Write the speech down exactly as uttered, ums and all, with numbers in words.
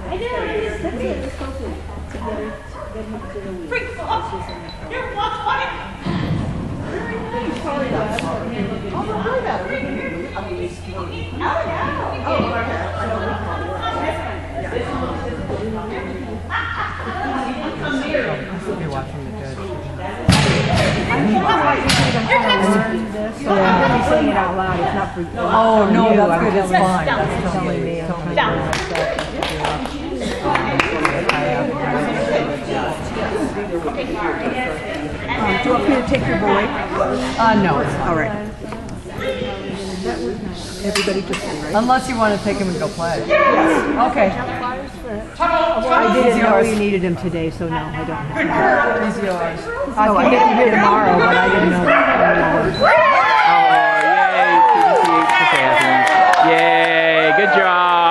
Freak off! You're one twenty! Very nice. Oh, no, really bad. Oh, yeah. Oh, You're watching the judge. So I'm really saying it out loud. It's not for you. Oh, no, you. that's I'm good. It's telling- fine. That's telling me. I'm trying to do myself. Um, do you want me to take your boy? Uh, no, it's fine. All right. Everybody just say, right? Unless you want to take him and go play. Okay. I didn't know you needed him today, so no, I don't. He's yours. Oh, I get him here tomorrow, but I didn't know that. Oh, yay, P D C H for Saffie. Yay, good job.